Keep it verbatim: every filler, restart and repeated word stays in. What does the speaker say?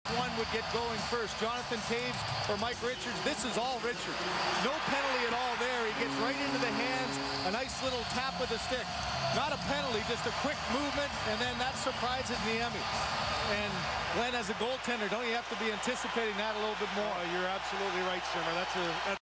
one would get going first, Jonathan Taves or Mike Richards. This is all Richards. No penalty at all there. He gets right into the hands. A nice little tap with the stick. Not a penalty, just a quick movement, and then that surprises Niemi. And Glenn, as a goaltender, don't you have to be anticipating that a little bit more? Oh, you're absolutely right, Simmer. That's a that's